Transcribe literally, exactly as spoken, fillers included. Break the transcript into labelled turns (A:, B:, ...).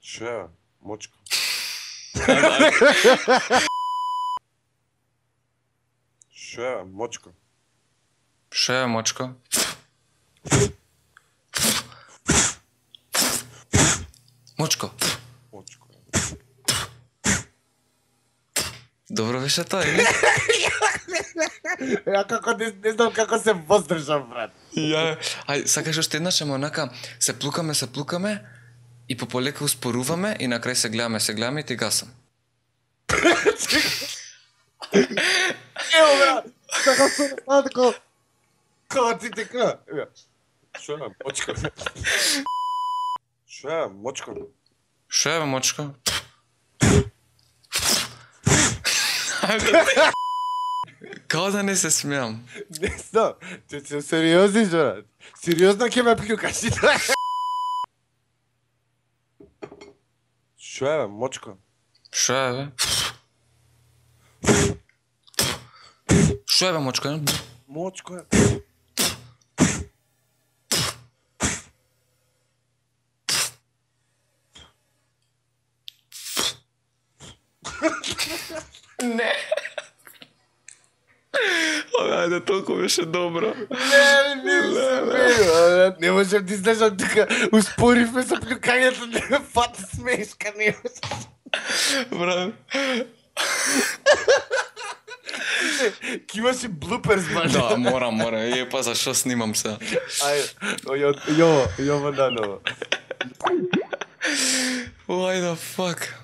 A: Шо е, мочка? Шо е, мочка?
B: Шо е, мочка? Мочко.
A: Мочка.
B: Добро беше тоа, или?
A: Ја како не, не знам како се воздржам, брат.
B: Ја, ај, сакаш уште еднаш, ама онака, се плукаме, се плукаме, и по полека успоруваме, и на крај се гледаме, се гледаме и ти гасам.
A: Ево, брат, така се направа тако, како ти така. Шо е, мочка? Шо е, мочка?
B: Шо е, мочко? Као да не се смеам.
A: Не знам, ти си сериозни, брат. Сериозно ќе ме плюкаш и така. Шо е, мочка?
B: Шо е, бе? Шо е, бе, мочко?
A: Мочка е.
B: Не. Абе, ајде, толку беше добро.
A: Не, не смею, не можем да излежам тука. Успоривме со плюкањето, не ме фати смешка, не можем.
B: Брат.
A: Ки имаш и блуперс, баш.
B: Да, морам, морам. Е, па зашо снимам се?
A: Ајде, ја, ја, ја, наново.
B: Why the fuck?